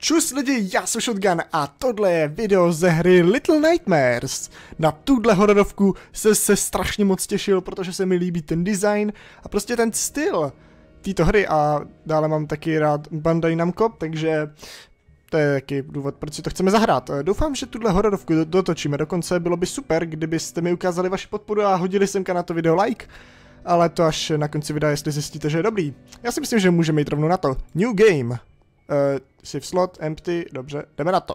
Čus lidi, já jsem Shotgun a tohle je video ze hry Little Nightmares. Na tuhle hororovku se strašně moc těšil, protože se mi líbí ten design a prostě ten styl této hry a dále mám taky rád Bandai Namco, takže to je taky důvod, proč si to chceme zahrát. Doufám, že tuhle hororovku dotočíme, dokonce bylo by super, kdybyste mi ukázali vaši podporu a hodili semka na to video like, ale to až na konci videa, jestli zjistíte, že je dobrý. Já si myslím, že můžeme jít rovnou na to. New game. Shift slot, empty, dobře, jdeme na to.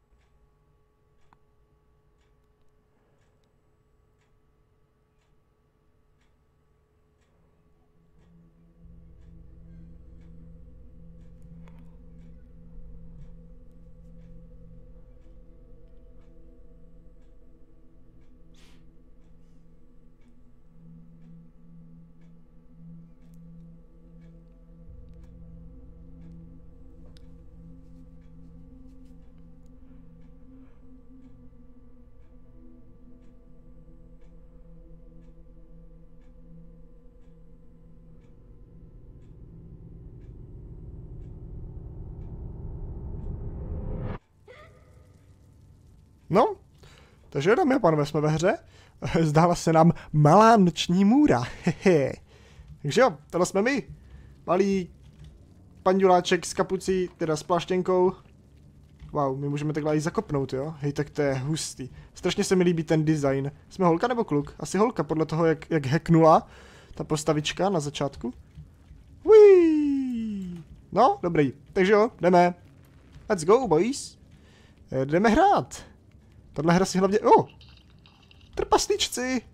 No, takže dámy a pánové, jsme ve hře. Zdála se nám malá noční můra. Hehe. Takže jo, tohle jsme my. Malý panduláček s kapucí, teda s pláštěnkou. Wow, my můžeme takhle i zakopnout, jo? Hej, tak to je hustý. Strašně se mi líbí ten design. Jsme holka nebo kluk? Asi holka, podle toho, jak hacknula ta postavička na začátku. Uiii. No, dobrý. Takže jo, jdeme. Let's go, boys. Jdeme hrát. Tahle hra si hlavně... Trpaslíčci!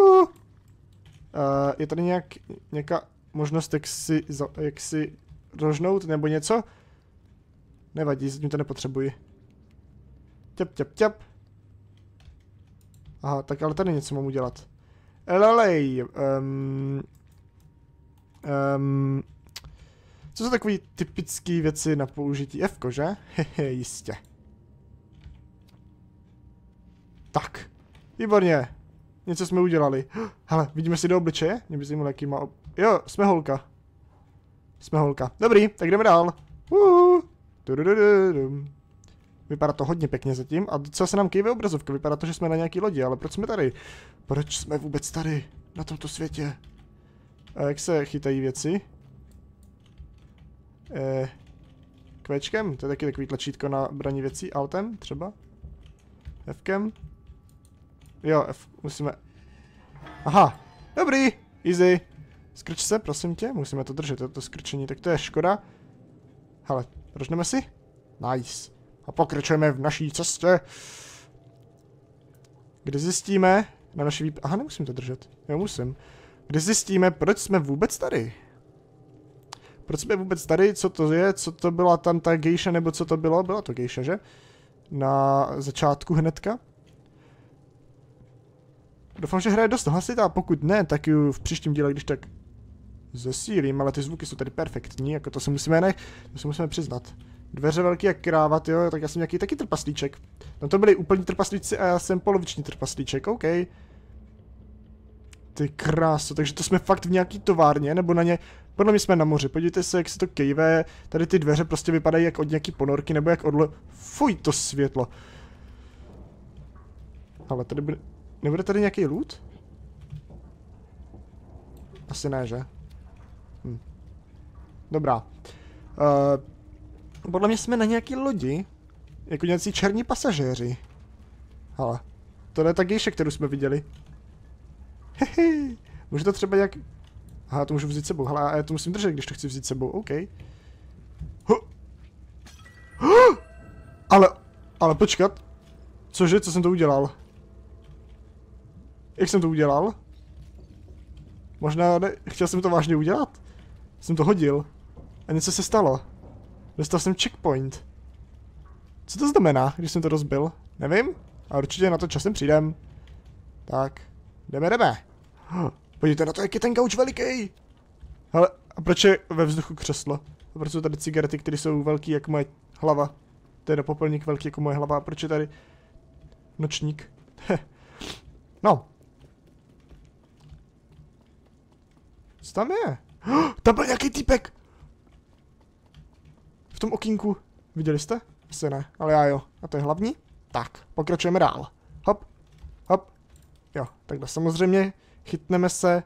Je tady nějaká možnost, jak si rožnout nebo něco? Nevadí, zatím to nepotřebuji. Těp. Aha, tak ale tady něco mám udělat. Lelej. Co jsou takové typické věci na použití F-ko, že? Hehe, jistě. Tak, výborně. Něco jsme udělali. Hele, vidíme si do obličeje? Mě by zajímalo, jaký má... Jo, jsme holka. Jsme holka. Dobrý, tak jdeme dál. Vypadá to hodně pěkně zatím a docela se nám kýve obrazovka. Vypadá to, že jsme na nějaký lodi, ale proč jsme tady? Proč jsme vůbec tady? Na tomto světě? A jak se chytají věci? Kvéčkem? To je taky takový tlačítko na braní věcí. Altem třeba? Fkem? Jo, F, musíme... Aha, dobrý, easy. Skrč se, prosím tě, musíme to držet, to skrčení, tak to je škoda. Hele, rožneme si? Nice. A pokračujeme v naší cestě. Kde zjistíme na naší Aha, nemusím to držet, jo, musím. Kde zjistíme, proč jsme vůbec tady? Proč jsme vůbec tady, co to je, co to byla tam ta gejša, nebo co to bylo? Byla to gejša, že? Na začátku hnedka. Doufám, že hra je dost hlasitá, a pokud ne, tak ji v příštím díle, když tak zesílím, ale ty zvuky jsou tady perfektní, jako to si musíme přiznat. Dveře velký jak kráva, jo, tak já jsem nějaký taky trpaslíček. No to byli úplní trpaslíci a já jsem poloviční trpaslíček, OK. Ty kráso, takže to jsme fakt v nějaký továrně, nebo na ně... Podle mě jsme na moři, podívejte se, jak se to kejve, tady ty dveře prostě vypadají jak od nějaký ponorky, nebo jak od... Fuj, to světlo. Ale tady bude... Nebude tady nějaký loot? Asi ne, že? Dobrá. Podle mě jsme na nějaký lodi. Jako nějací černí pasažéři. Hele. To je ta gejše, kterou jsme viděli. Hehe. Může to třeba nějak... Aha, to můžu vzít sebou. Hele, já to musím držet, když to chci vzít sebou. OK. Ale počkat. Cože? Co jsem to udělal? Jak jsem to udělal? Možná ne, chtěl jsem to vážně udělat? Jsem to hodil. A něco se stalo. Dostal jsem checkpoint. Co to znamená, když jsem to rozbil? Nevím. A určitě na to časem přijdem. Tak. Jdeme. Podívejte na to, jak je ten gauč veliký. Hele, a proč je ve vzduchu křeslo? A proč jsou tady cigarety, které jsou velký jako moje hlava? To je popelník velký jako moje hlava. A proč je tady nočník? No. Co tam je? Tam byl nějaký týpek! V tom okýnku. Viděli jste? Asi ne, ale já jo. A to je hlavní? Tak, pokračujeme dál. Hop, hop. Jo, takhle samozřejmě chytneme se.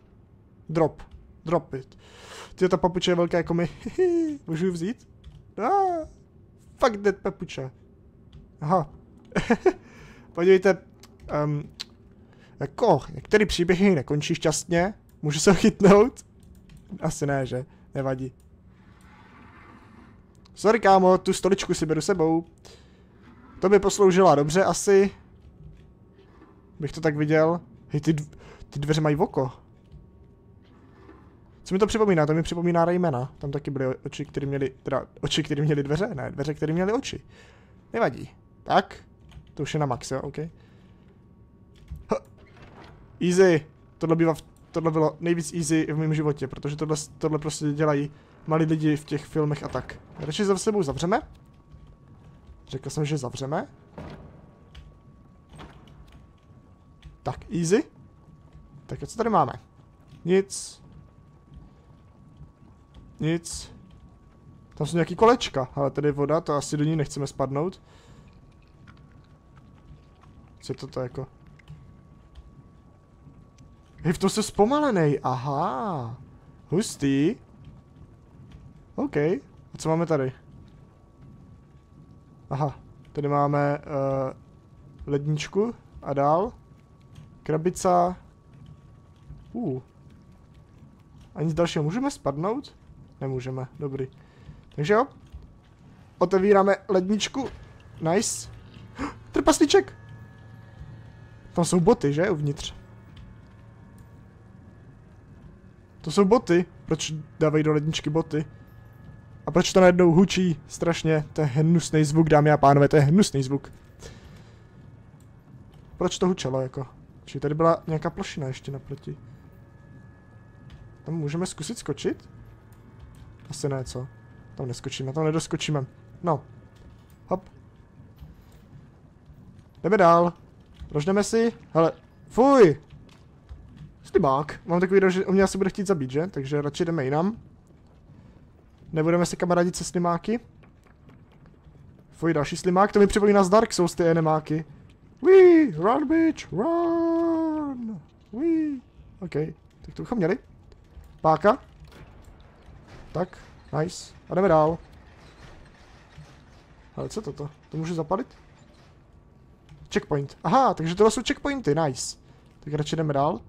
Drop it. Tyjo, ta papuče je velká jako my. Můžu ji vzít? Fuck that papuče. Aha. Podívejte. Jako, některé příběhy nekončí šťastně. Můžu se ho chytnout? Asi ne, že? Nevadí. Sorry, kámo, tu stoličku si beru sebou. To by posloužila dobře asi. Bych to tak viděl. Hej, ty dveře mají oko. Co mi to připomíná? To mi připomíná Raymana. Tam taky byly oči, které měly, oči, které měly dveře? Ne, dveře, které měly oči. Nevadí. Tak. To už je na max, jo, OK. Easy. Tohle bylo nejvíc easy v mém životě, protože tohle prostě dělají malí lidi v těch filmech a tak. Radši za sebou zavřeme. Řekl jsem, že zavřeme. Tak, easy. Tak a co tady máme? Nic. Nic. Tam jsou nějaký kolečka, ale tady je voda, to asi do ní nechceme spadnout. Co je to jako? Hej, v tom jsem zpomalenej, aha. Hustý. OK. A co máme tady? Aha, tady máme ledničku a dál. Krabica. A nic dalšího. Můžeme spadnout? Nemůžeme, dobrý. Takže jo. Otevíráme ledničku. Nice. Trpaslíček. Tam jsou boty, že? Uvnitř. To jsou boty. Proč dávají do ledničky boty? A proč to najednou hučí? Strašně. To je hnusný zvuk, dámy a pánové. To je hnusný zvuk. Proč to hučelo, jako? Či tady byla nějaká plošina ještě naproti. Tam můžeme zkusit skočit? Asi ne, co? Tam neskočíme, tam nedoskočíme. No. Hop. Jdeme dál. Rožneme si. Hele. Fuj! Slimák. Mám takový dojem, že o mě asi bude chtít zabít, že? Takže radši jdeme jinam. Nebudeme se kamarádit se slimáky. Fuj, další slimák. To mi připomíná z Dark Souls ty enemáky. Wee! Run, bitch! Run! Wee! OK. Tak to bychom měli. Páka. Tak. Nice. A jdeme dál. Ale co toto? To můžu zapalit? Checkpoint. Aha, takže tohle jsou checkpointy. Nice. Tak radši jdeme dál.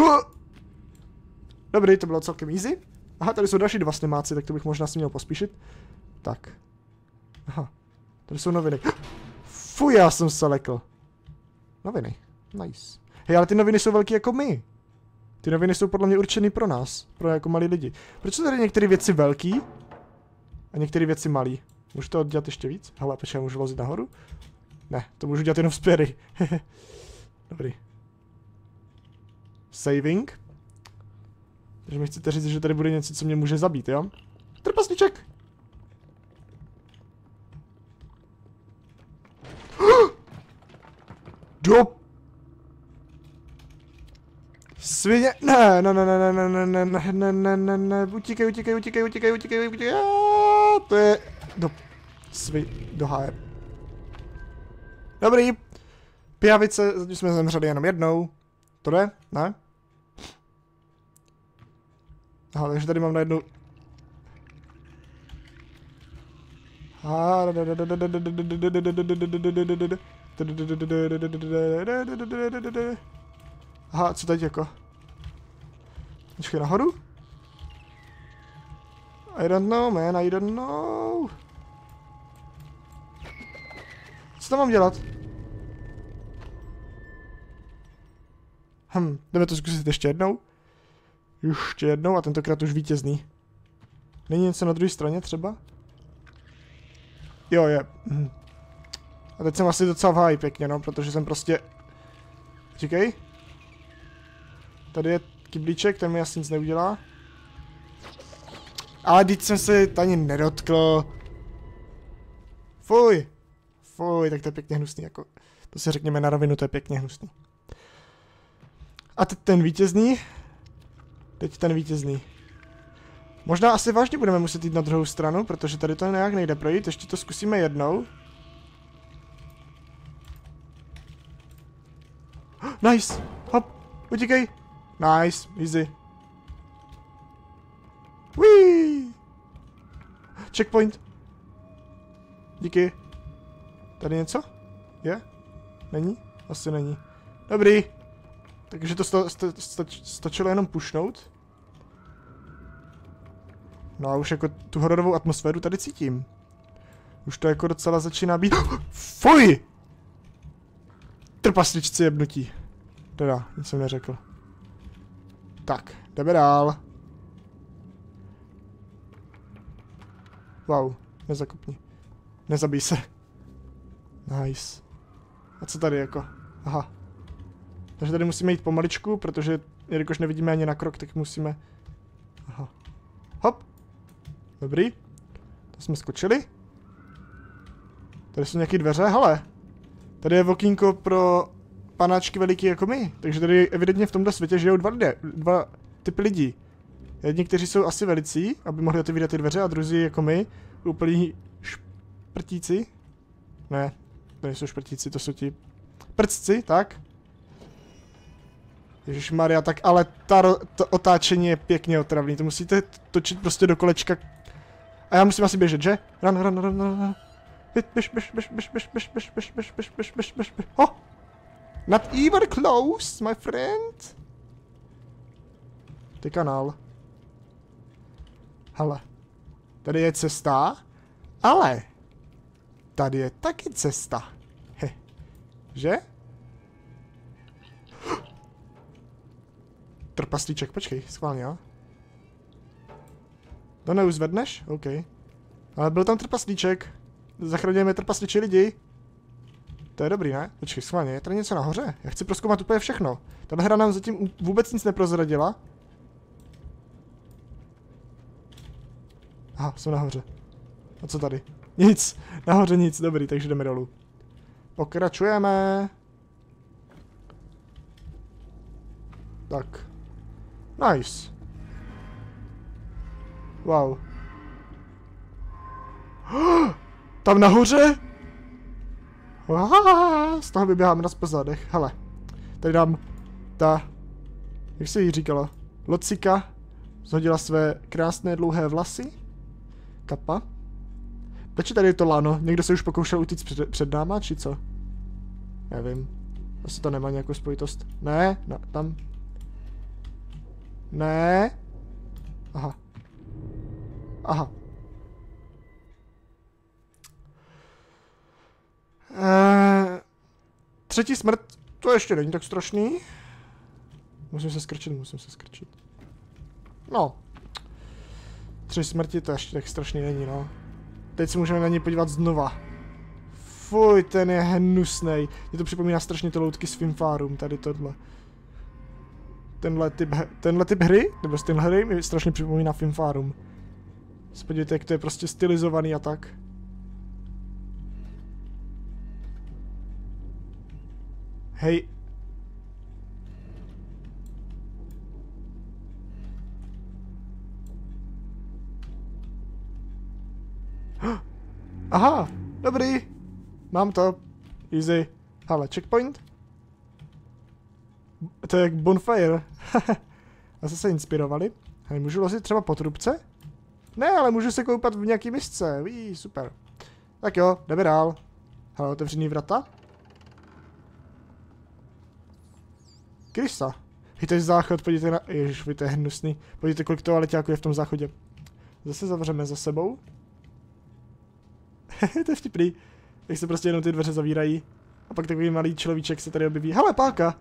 Dobrý, to bylo celkem easy. Aha, tady jsou další dva slimáci, tak to bych možná si měl pospíšit. Tak. Aha. Tady jsou noviny. Fuj, já jsem se lekl. Noviny. Nice. Hej, ale ty noviny jsou velký jako my. Ty noviny jsou podle mě určený pro nás. Pro jako malí lidi. Proč jsou tady některé věci velký? A některé věci malý? Můžu to dělat ještě víc? Hele, počkej, já můžu lozit nahoru? Ne, to můžu dělat jenom zpěry. Dobrý. Saving. Takže mi chcete říct, že tady bude něco, co mě může zabít, jo? Trpaslíček! Do... Svině... Ne. Utíkej. To je... Do háje. Dobrý. Pijavice, zatím jsme zemřeli jenom jednou. To jde? Ne? Aha, takže tady mám najednou... Aha, co teď jako? Počkej, nahoru? I don't know, man, I don't know. Co tam mám dělat? Jdeme to zkusit ještě jednou. Ještě jednou a tentokrát už vítězný. Není něco na druhé straně třeba? Jo, je. A teď jsem asi docela v háji pěkně, no, protože jsem prostě... Čekej. Tady je kyblíček, ten mi asi nic neudělá. Ale teď jsem se ani nedotkl. Fuj. Fuj, tak to je pěkně hnusný, jako... To si řekněme na rovinu, to je pěkně hnusný. A teď ten vítězný. Teď ten vítězný. Možná asi vážně budeme muset jít na druhou stranu, protože tady to nějak nejde projít, ještě to zkusíme jednou. Nice! Hop! Utíkej! Nice! Easy. Whee! Checkpoint! Díky. Tady něco? Je? Není? Asi není. Dobrý. Takže to stačilo jenom pušnout. No a už jako tu hororovou atmosféru tady cítím. Už to jako docela začíná být... Fuj! Trpasličci jebnutí. Teda, nic jsem neřekl. Tak, jdeme dál. Wow, nezakopni. Nezabij se. Nice. A co tady jako? Aha. Takže tady musíme jít pomaličku, protože jelikož nevidíme ani na krok, tak musíme... Aha. Hop. Dobrý. To jsme skočili. Tady jsou nějaké dveře, hele. Tady je okýnko pro panáčky veliký jako my. Takže tady evidentně v tomto světě žijou dva typy lidí. Jedni, kteří jsou asi velicí, aby mohli otevírat ty dveře, a druzí jako my, úplní šprtíci. Ne, to nejsou šprtíci, to jsou ti prcci, tak. Ježišmarja, tak ale to otáčení je pěkně otravný, to musíte točit prostě do kolečka. A já musím asi běžet, že? Run. Běž. Oh! Not even close, my friend. Ty kanál. Hele. Tady je cesta, ale tady je taky cesta. He. Že? Trpaslíček, počkej, schválně, jo? To neuzvedneš? OK. Ale byl tam trpaslíček. Zachraňujeme trpasliči lidi. To je dobrý, ne? Počkej, schválně, je tady něco nahoře? Já chci prozkoumat úplně všechno. Tahle hra nám zatím vůbec nic neprozradila. Aha, jsem nahoře. A co tady? Nic. Nahoře nic, dobrý, takže jdeme dolů. Pokračujeme. Tak. Nice. Wow. Tam nahoře? Z toho vyběháme na pozadech. Hele. Tady dám jak se jí říkalo? Locika. Zhodila své krásné dlouhé vlasy. Kapa. Proč tady je to lano? Někdo se už pokoušel utíct před náma, či co? Nevím. Asi to nemá nějakou spojitost. Ne, no, tam. Ne. Aha. Aha. Třetí smrt, to ještě není tak strašný. Musím se skrčit. No. 3 smrti, to ještě tak strašný není, no. Teď se můžeme na něj podívat znova. Fuj, ten je hnusnej. Mě to připomíná strašně ty loutky s Finfarum, tady tohle. Tenhle typ hry, nebo z téhle hry mi strašně připomíná Finfarum. Podívejte, jak to je prostě stylizovaný a tak. Hej. Aha, dobrý. Mám to. Easy. Hele, checkpoint. To je jak bonfire. A se inspirovali. Hej, můžu lozit třeba po trubce? Ne, ale můžu se koupat v nějaký misce. Ví, super. Tak jo, jdeme dál. Hele, otevřený vrata. Krysa. Hej, to je záchod, podívejte na... Ježiš, to je hnusný. Podívejte, kolik toaleťáků je v tom záchodě. Zase zavřeme za sebou. To je vtipný. Jak se prostě jenom ty dveře zavírají. A pak takový malý človíček se tady objeví. Hele, páka!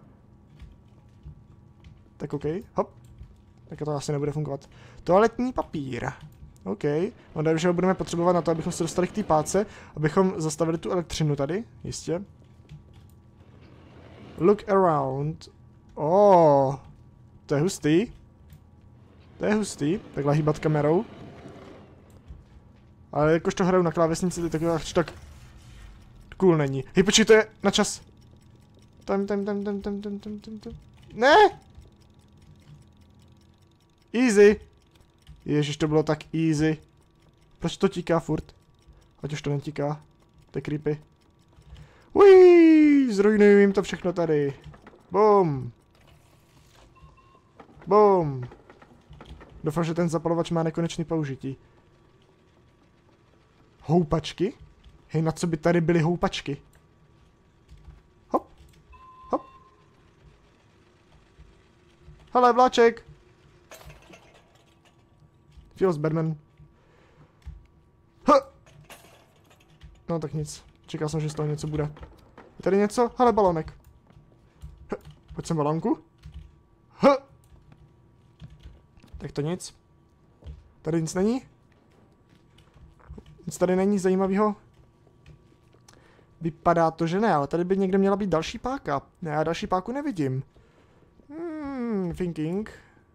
Tak OK, hop. Tak to asi nebude fungovat. Toaletní papír. OK. No takže ho budeme potřebovat na to, abychom se dostali k té páce, abychom zastavili tu elektřinu tady, jistě. Look around. Oh, to je hustý. Takhle hýbat kamerou. Ale jakož to hraju na klávesnici, to taková tak cool není. Hej, počkej, to je na čas. Tam. Ne! Easy. Ježiš, to bylo tak easy. Proč to tíká furt? Ať už to netíká. To je creepy. Uiii, zrujnuju jim to všechno tady. Bum. Bum. Doufám, že ten zapalovač má nekonečný použití. Houpačky? Hej, na co by tady byly houpačky? Hop. Hop. Hele, vláček. Feels Batman. Ha. No tak nic. Čekal jsem, že z toho něco bude. Je tady něco? Hele, balonek. Ha. Pojď sem, balonku. Ha. Tak to nic. Tady nic není? Nic tady není zajímavého? Vypadá to, že ne, ale tady by někde měla být další páka. Ne, já další páku nevidím. Thinking.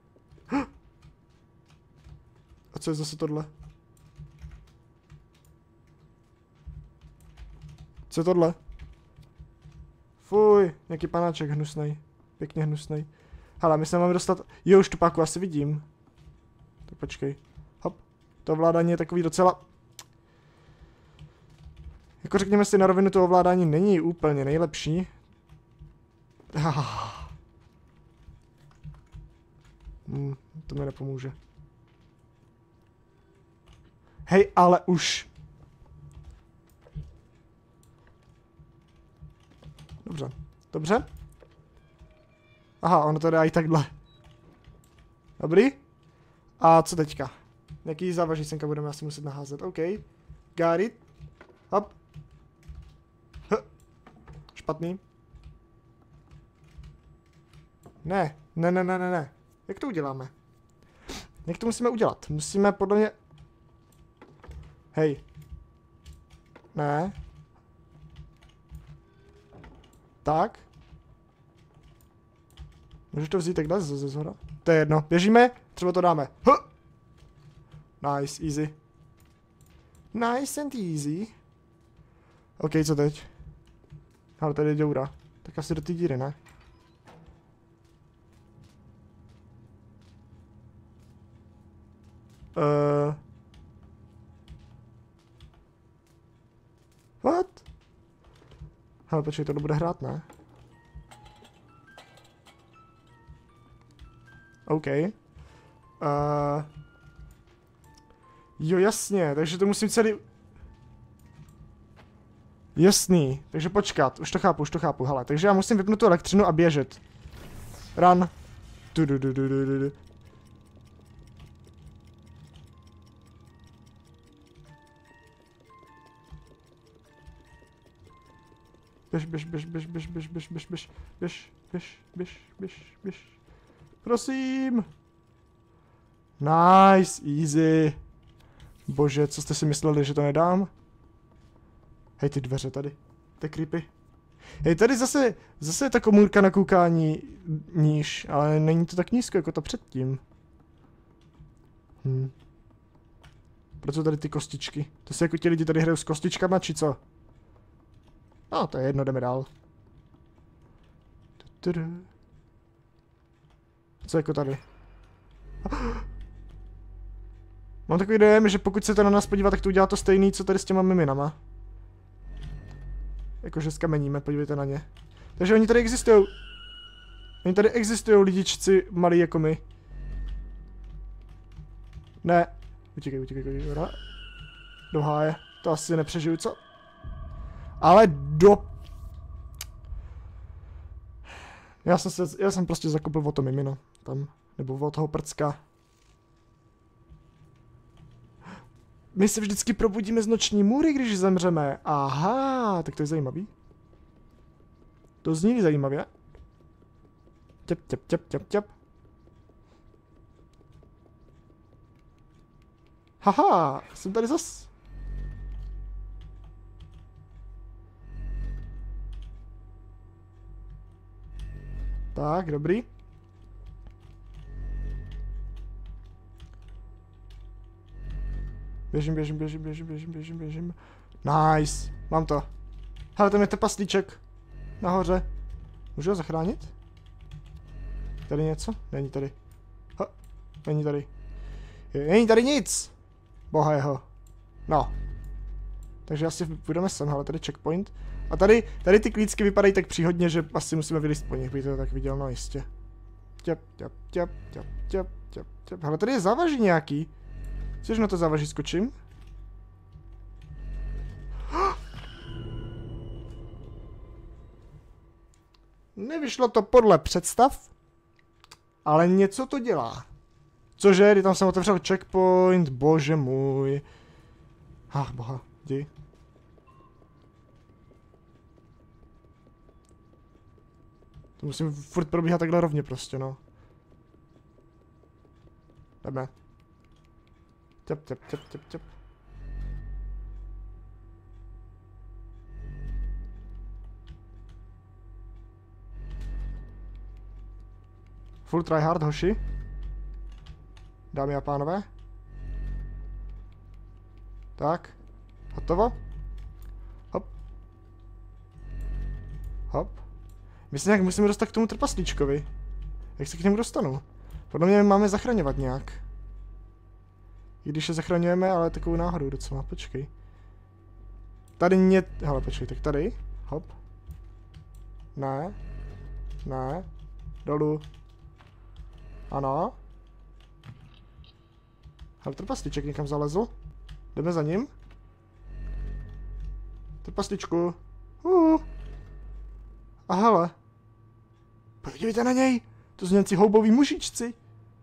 A co je zase tohle? Co je tohle? Fuj, nějaký panáček hnusnej. Pěkně hnusnej. Hele, my se máme dostat... Jo, už tu páku asi vidím. Tak počkej. Hop. To ovládání je takový docela... Jako řekněme si na rovinu, to ovládání není úplně nejlepší. To mi nepomůže. Hej, ale už. Dobře, dobře. Aha, ono to dá i takhle. Dobrý. A co teďka? Jaký závažícenka budeme asi muset naházet? OK. Got it. Hop. Špatný. Ne. Jak to uděláme? Jak to musíme udělat? Musíme podle mě... Hej. Ne. Tak. Můžeš to vzít takhle ze zhora? To je jedno. Běžíme? Třeba to dáme. Nice, easy. Nice and easy. OK, co teď? Ale tady je děura. Tak asi do té díry, ne? What? Hele, počkej, tohle bude hrát, ne? OK. Jo, jasně, takže to musím celý... Jasný, takže počkat, už to chápu, hele, takže já musím vypnout tu elektřinu a běžet. Run. Běž. Prosím. Nice, easy. Bože, co jste si mysleli, že to nedám? Hej, ty dveře tady. To je creepy. Hej, tady zase je ta komůrka na koukání níž, ale není to tak nízko, jako to předtím. Proč jsou tady ty kostičky? To se jako ti lidi tady hrajou s kostičkama, či co? No, to je jedno, jdeme dál. Co jako tady? Mám takový dojem, že pokud se to na nás podívá, tak to udělá to stejný, co tady s těma miminama. Jakože skameníme, podívejte na ně. Takže oni tady existují. Oni tady existují lidičci malí jako my. Ne. Utíkej. Do háje. To asi nepřežiju, co? Ale do... Já jsem prostě zakopl o to mimino. Tam. Nebo o toho prcka. My se vždycky probudíme z noční můry, když zemřeme. Aha, tak to je zajímavý. To zní zajímavě. Těp. Haha, jsem tady zas. Tak, dobrý. Běžím. Nice, mám to. Hele, tam je trpaslíček. Nahoře. Můžu ho zachránit? Tady něco? Není tady. Ha, není tady. Není tady nic! Boha jeho. No. Takže asi půjdeme sem, ale tady checkpoint. A tady ty klícky vypadají tak příhodně, že asi musíme vylízt po nich, bych to tak viděl, no jistě. Hele, tady je závaží nějaký. Což na to závaží skočím? Nevyšlo to podle představ, ale něco to dělá. Cože, kdy tam jsem otevřel checkpoint, bože můj. Ach, boha, jdi. To musím furt probíhat takhle rovně prostě, no. Jdeme. Těp. Full tryhard, hoši. Dámy a pánové. Tak. Hotovo. Hop. Hop. Myslím, jak musíme dostat k tomu trpaslíčkovi. Jak se k němu dostanu? Podle mě máme zachraňovat nějak. I když je zachraňujeme, ale takovou náhodou docela. Počkej. Tady hele, počkej, tak tady. Hop. Ne. Ne. Dolů. Ano. Hele, trpaslíček někam zalezl. Jdeme za ním. Trpaslíčku. A hele. Podívejte na něj. To jsou nějací houboví mužičci.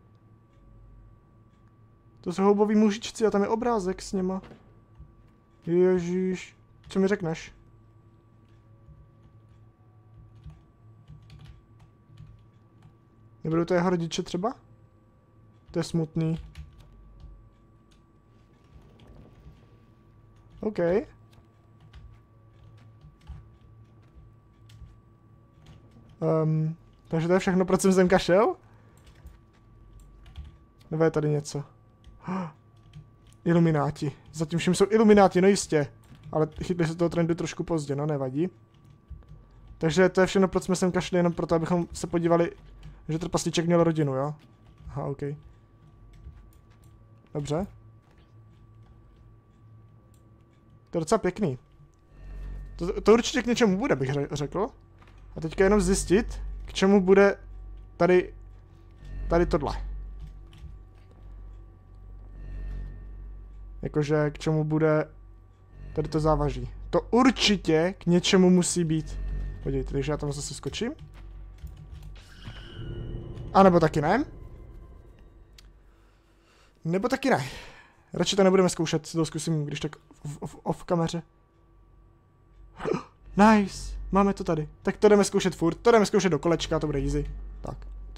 To jsou houboví mužičci a tam je obrázek s něma. Ježíš. Co mi řekneš? Nebudou to jeho rodiče třeba? To je smutný. OK. Takže to je všechno, proč jsem semka šel? Nebo je tady něco? Ilumináti. Zatím všem jsou ilumináti, no jistě. Ale chytli se toho trendu trošku pozdě, no nevadí. Takže to je všechno, proč jsme semka šli, jenom proto, abychom se podívali, že trpaslíček měl rodinu, jo? Aha, OK. Dobře. To je docela pěkný. To určitě k něčemu bude, bych řekl. A teďka jenom zjistit, k čemu bude tady tohle. Jakože k čemu bude tady to závaží. To určitě k něčemu musí být. Podívejte, takže já tam zase skočím. A nebo taky ne. Nebo taky ne. Radši to nebudeme zkoušet, to zkusím, když tak off kameře. Nice, máme to tady. Tak to jdeme zkoušet furt, to jdeme zkoušet do kolečka, to bude easy. Tak.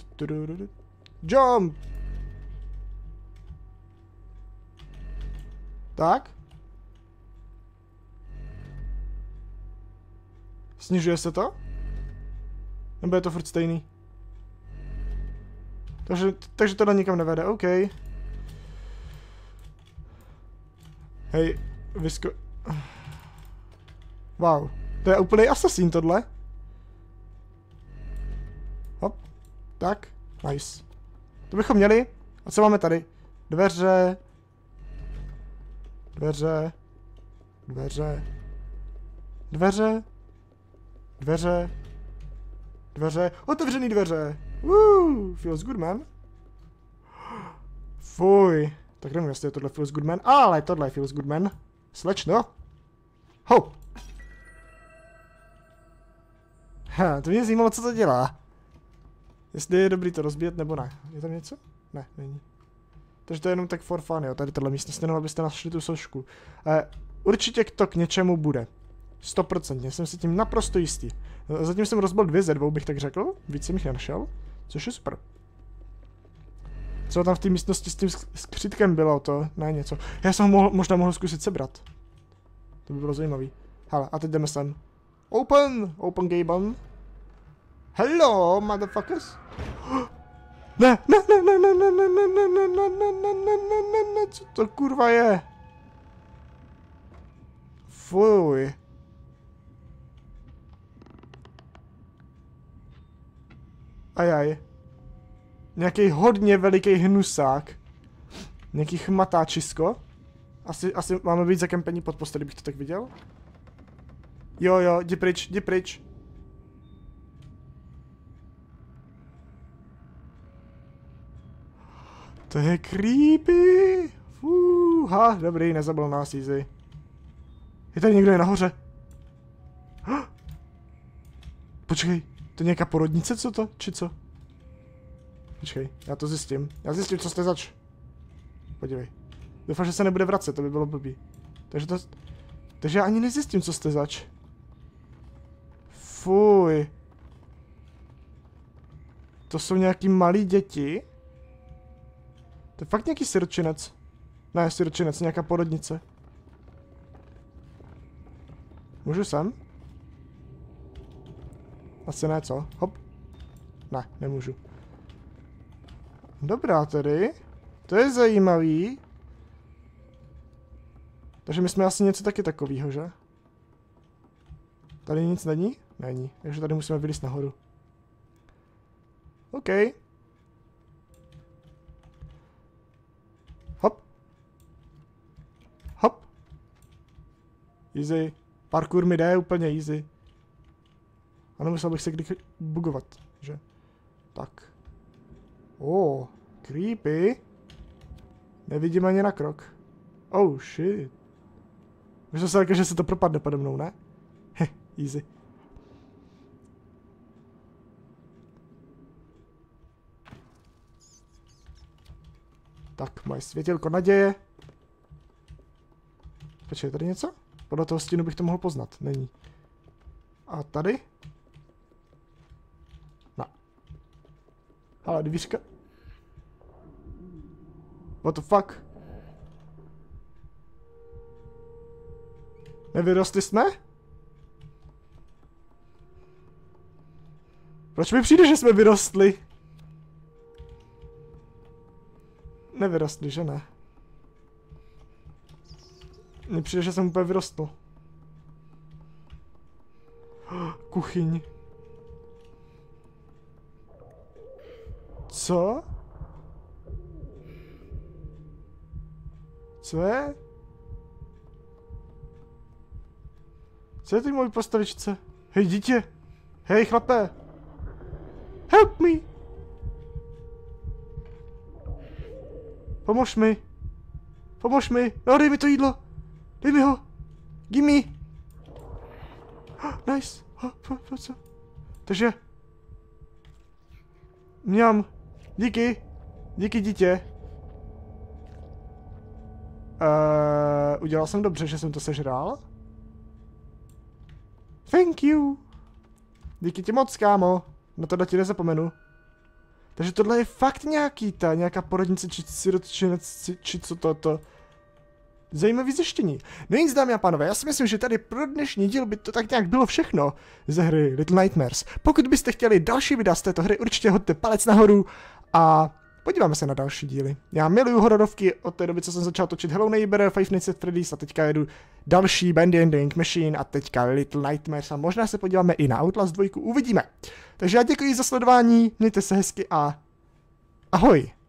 Jump! Tak. Snižuje se to? Nebo je to furt stejný? Takže tohle nikam nevede, OK. Hej, wow, to je úplný asasín tohle. Hop, tak, nice. To bychom měli. A co máme tady? Dveře. Dveře. Dveře. Dveře. Dveře. Dveře. Otevřený dveře. Woo, feels good, man. Fuj. Tak nevím, jestli je tohle feels good, man. Ale tohle je feels good, man. Slečno. Ho. To mě zajímalo, co to dělá. Jestli je dobrý to rozbíjet, nebo ne. Je tam něco? Ne, není. Takže to je jenom tak for fun, jo. Tady tohle místnost, jenom abyste našli tu sošku. Určitě to k něčemu bude. 100%, jsem si tím naprosto jistý. Zatím jsem rozbil 2 ze 2, bych tak řekl. Víc jsem jich nenašel, což je super. Co tam v té místnosti s tím skřítkem bylo to? Ne, něco. Já jsem ho možná mohl zkusit sebrat. To by bylo zajímavý. Hele, a teď jdeme sem. Open Gaben. Hello, motherfuckers. Ne, co to kurva je? Fuj. Ajaj. Nějaký hodně veliký hnusák. Nějaký chmatáčisko. Asi máme být zakempení pod posteli, bych to tak viděl. Jo, jdi pryč, jdi pryč. To je creepy. Ha, dobrý, nezabil nás, easy. Je tady někdo nahoře. Počkej, to je nějaká porodnice, co to? Či co? Počkej, já to zjistím. Já zjistím, co jste zač. Podívej. Doufám, že se nebude vracet, to by bylo blbý. Takže já ani nezjistím, co jste zač. Fuj. To jsou nějaký malí děti? To je fakt nějaký sirotčinec. Ne, sirotčinec, nějaká porodnice. Můžu sem? Asi ne, co? Hop. Ne, nemůžu. Dobrá tedy. To je zajímavý. Takže my jsme asi něco taky takovýho, že? Tady nic není? Není. Takže tady musíme vylít nahoru. OK. Hop. Hop. Easy. Parkour mi jde úplně easy. Ano, musel bych se kdy bugovat, že? Tak. Creepy. Nevidím ani na krok. Oh shit. Myslím se jako, že se to propadne pode mnou, ne? Easy. Tak, moje světělko naděje. Počkej, tady něco? Podle toho stínu bych to mohl poznat. Není. A tady? Ne. Ale dvířka. What the fuck? Nevyrostli jsme? Proč mi přijde, že jsme vyrostli? Nevyrostli, že ne? Mně přijde, že jsem úplně vyrostl. Kuchyň. Co? Co je? Co je ty mojí postavičce? Hej, dítě! Hej, chlape! Help me! Pomož mi! Pomož mi! No, dej mi to jídlo! Dej mi ho! Gimme! Nice! Co? Takže... Mňam! Díky! Díky, dítě! Udělal jsem dobře, že jsem to sežral? Thank you! Díky ti moc, kámo! Na to ti nezapomenu. Takže tohle je fakt nějaká porodnice, či sirotčinec, či co to. Zajímavý zjištění. No nic, dámy a pánové, já si myslím, že tady pro dnešní díl by to tak nějak bylo všechno ze hry Little Nightmares. Pokud byste chtěli další videa z této hry, určitě hoďte palec nahoru a podíváme se na další díly. Já miluju hororovky od té doby, co jsem začal točit Hello Neighbor, Five Nights at Freddy's a teďka jedu další Bendy and the Ink Machine a teďka Little Nightmares a možná se podíváme i na Outlast 2, uvidíme. Takže já děkuji za sledování, mějte se hezky a ahoj.